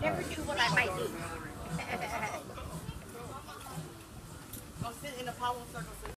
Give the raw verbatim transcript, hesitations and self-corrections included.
Never knew what I might do. Go sit in the power circle.